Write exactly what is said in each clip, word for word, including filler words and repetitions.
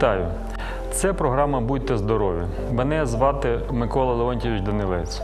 Вітаю! Це програма «Будьте здорові». Мене звати Микола Леонтійович Данилець.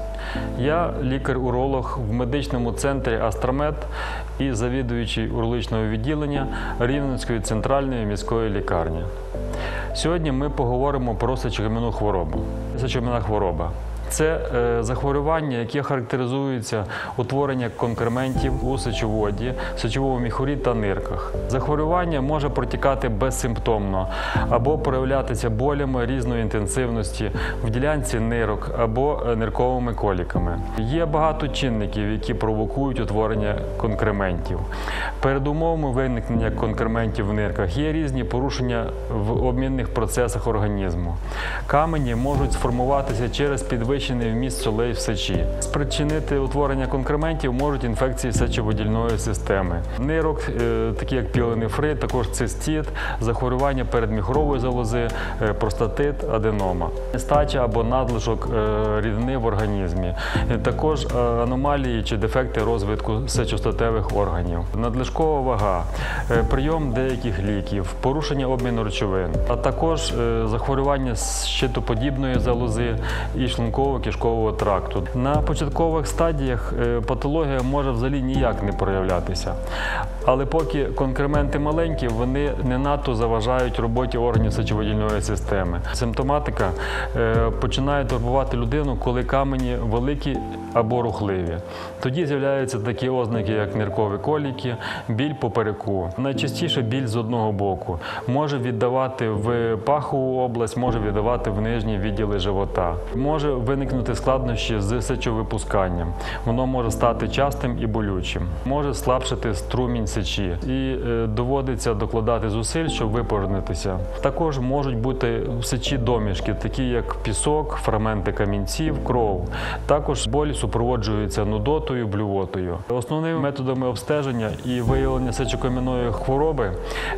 Я лікар-уролог в медичному центрі «Астромед» і завідуючий урологічного відділення Рівненської центральної міської лікарні. Сьогодні ми поговоримо про сечокам'яну хворобу. Сечокам'яна хвороба – це е, захворювання, яке характеризується утворенням конкрементів у сечоводі, сечовому міхурі та нирках. Захворювання може протікати безсимптомно або проявлятися болями різної інтенсивності в ділянці нирок або нирковими коліками. Є багато чинників, які провокують утворення конкрементів. Перед умовами виникнення конкрементів в нирках є різні порушення в обмінних процесах організму. Камені можуть сформуватися через підвищення підвищений вміст солей в сечі. Спричинити утворення конкрементів можуть інфекції сечовидільної системи. Нирок, такі як піелонефрит, також цистит, захворювання передміхурової залози, простатит, аденома. Нестача або надлишок рідини в організмі. Також аномалії чи дефекти розвитку сечостатевих органів. Надлишкова вага, прийом деяких ліків, порушення обміну речовин, а також захворювання щитоподібної залози і шлункової кишкового тракту. На початкових стадіях патологія може взагалі ніяк не проявлятися. Але поки конкременти маленькі, вони не надто заважають роботі органів сечовидільної системи. Симптоматика починає турбувати людину, коли камені великі або рухливі. Тоді з'являються такі ознаки, як ниркові коліки, біль попереку. Найчастіше біль з одного боку. Може віддавати в пахову область, може віддавати в нижні відділи живота. Може виникнути складнощі з сечовипусканням. Воно може стати частим і болючим. Може слабшати струмінь сечі і е, доводиться докладати зусиль, щоб випорожнитися. Також можуть бути в сечі домішки, такі як пісок, фрагменти камінців, кров. Також болі супроводжуються нудотою, блювотою. Основними методами обстеження і виявлення сечокам'яної хвороби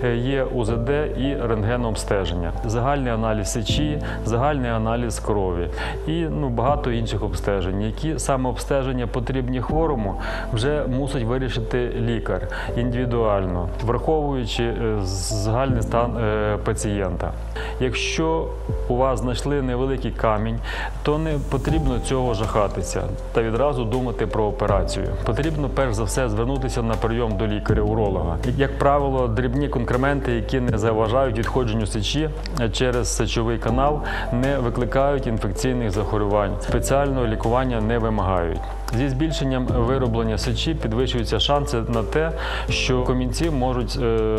є у зе де і рентгенообстеження. Загальний аналіз сечі, загальний аналіз крові і ну, багато інших обстежень, які саме обстеження потрібні хворому, вже мусить вирішити лікар індивідуально, враховуючи загальний стан пацієнта. Якщо у вас знайшли невеликий камінь, то не потрібно цього жахатися та відразу думати про операцію. Потрібно перш за все звернутися на прийом до лікаря-уролога. Як правило, дрібні конкременти, які не заважають відходженню сечі через сечовий канал, не викликають інфекційних захворювань. Спеціального лікування не вимагають. Зі збільшенням вироблення сечі підвищуються шанси на те, що камінці можуть е,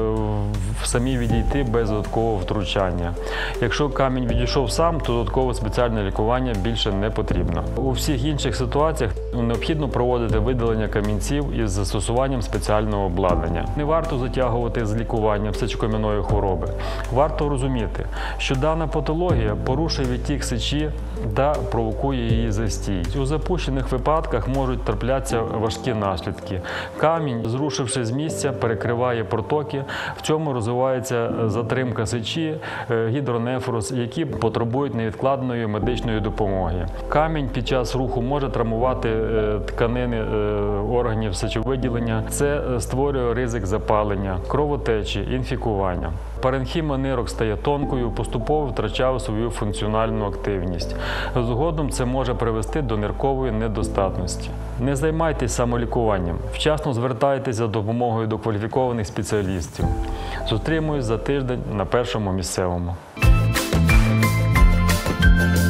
самі відійти без додаткового втручання. Якщо камінь відійшов сам, то додаткове спеціальне лікування більше не потрібно. У всіх інших ситуаціях необхідно проводити видалення камінців із застосуванням спеціального обладнання. Не варто затягувати з лікуванням сечокам'яної хвороби. Варто розуміти, що дана патологія порушує відтік сечі та провокує її застій. У запущених випадках можуть траплятися важкі наслідки. Камінь, зрушивши з місця, перекриває протоки. В цьому розвивається затримка сечі, гідронефроз, які потребують невідкладної медичної допомоги. Камінь під час руху може травмувати тканини органів сечовиділення. Це створює ризик запалення, кровотечі, інфікування. Паренхіма нирок стає тонкою, поступово втрачає свою функціональну активність. Згодом це може привести до ниркової недостатності. Не займайтесь самолікуванням. Вчасно звертайтеся за допомогою до кваліфікованих спеціалістів. Зустрінемось за тиждень на першому місцевому.